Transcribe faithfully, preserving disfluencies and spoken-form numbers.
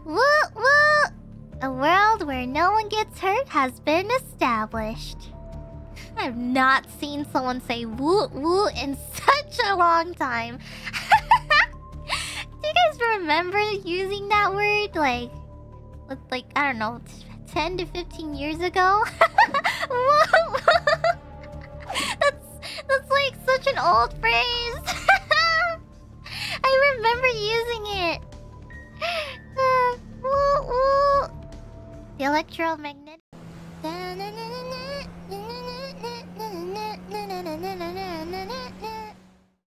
Woot woot! A world where no one gets hurt has been established. I've not seen someone say woot woot in such a long time. Do you guys remember using that word? Like, like I don't know, ten to fifteen years ago? Woot woot! That's, that's like such an old phrase. I remember using it. Uh, woot woot. The electromagnetic